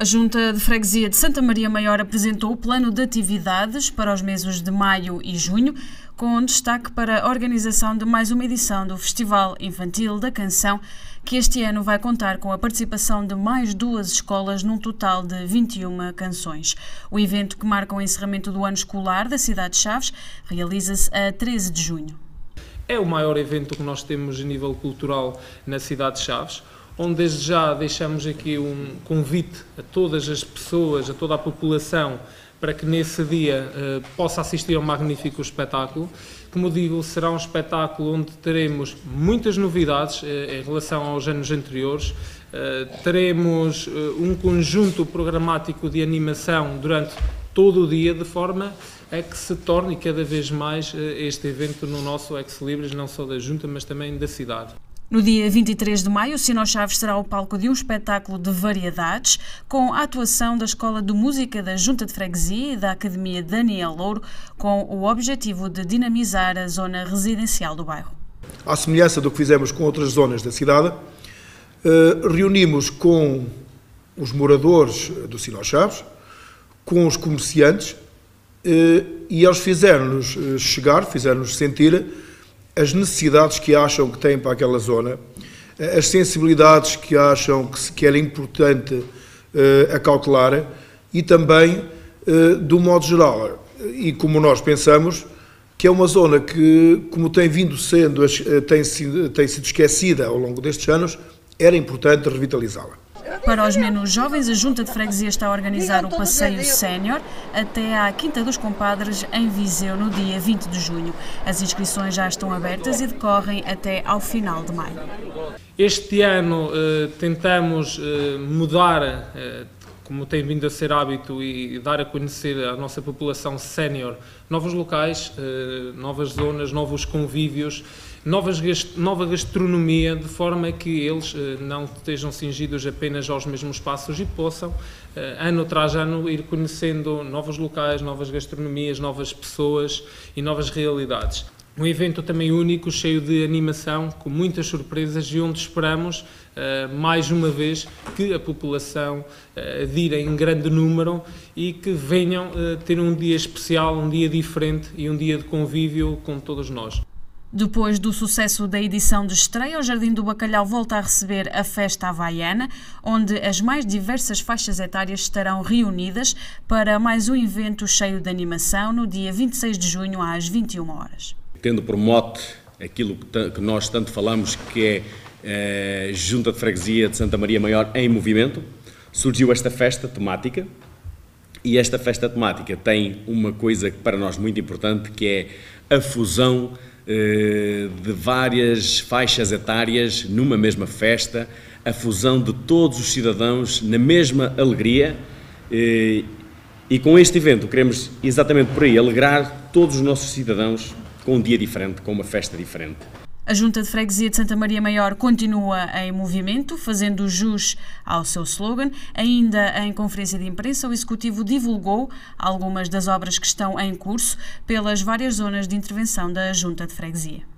A Junta de Freguesia de Santa Maria Maior apresentou o plano de atividades para os meses de maio e junho, com destaque para a organização de mais uma edição do Festival Infantil da Canção, que este ano vai contar com a participação de mais 2 escolas num total de 21 canções. O evento, que marca o encerramento do ano escolar da cidade de Chaves, realiza-se a 13 de junho. É o maior evento que nós temos a nível cultural na cidade de Chaves, onde desde já deixamos aqui um convite a todas as pessoas, a toda a população, para que nesse dia possa assistir a um magnífico espetáculo. Como digo, será um espetáculo onde teremos muitas novidades em relação aos anos anteriores. Teremos um conjunto programático de animação durante todo o dia, de forma a que se torne cada vez mais este evento no nosso Ex Libris, não só da Junta, mas também da cidade. No dia 23 de maio, o Sino Chaves será o palco de um espetáculo de variedades, com a atuação da Escola de Música da Junta de Freguesia e da Academia Daniel Louro, com o objetivo de dinamizar a zona residencial do bairro. À semelhança do que fizemos com outras zonas da cidade, reunimos com os moradores do Sino Chaves, com os comerciantes, e eles fizeram-nos chegar, fizeram-nos sentir as necessidades que acham que têm para aquela zona, as sensibilidades que acham que era importante acautelar e também, do modo geral, e como nós pensamos, que é uma zona que, como tem sido esquecida ao longo destes anos, era importante revitalizá-la. Para os menos jovens, a Junta de Freguesia está a organizar o Passeio Sénior até à Quinta dos Compadres, em Viseu, no dia 20 de junho. As inscrições já estão abertas e decorrem até ao final de maio. Este ano tentamos mudar, como tem vindo a ser hábito, e dar a conhecer à nossa população sénior novos locais, novas zonas, novos convívios, nova gastronomia, de forma que eles não estejam cingidos apenas aos mesmos passos e possam, ano tras ano, ir conhecendo novos locais, novas gastronomias, novas pessoas e novas realidades. Um evento também único, cheio de animação, com muitas surpresas e onde esperamos, mais uma vez, que a população adira em grande número e que venham ter um dia especial, um dia diferente e um dia de convívio com todos nós. Depois do sucesso da edição de estreia, o Jardim do Bacalhau volta a receber a Festa Havaiana, onde as mais diversas faixas etárias estarão reunidas para mais um evento cheio de animação no dia 26 de junho às 21 horas. Tendo por mote aquilo que nós tanto falamos, que é a Junta de Freguesia de Santa Maria Maior em movimento, surgiu esta festa temática, e esta festa temática tem uma coisa para nós muito importante, que é a fusão de várias faixas etárias numa mesma festa, a fusão de todos os cidadãos na mesma alegria, e com este evento queremos exatamente por aí alegrar todos os nossos cidadãos com um dia diferente, com uma festa diferente. A Junta de Freguesia de Santa Maria Maior continua em movimento, fazendo jus ao seu slogan. Ainda em conferência de imprensa, o Executivo divulgou algumas das obras que estão em curso pelas várias zonas de intervenção da Junta de Freguesia.